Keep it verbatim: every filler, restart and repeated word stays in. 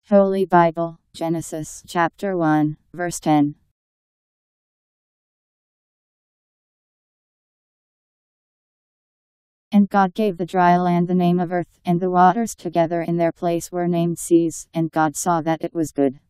Holy Bible, Genesis chapter one, verse ten. And God gave the dry land the name of earth, and the waters together in their place were named seas, and God saw that it was good.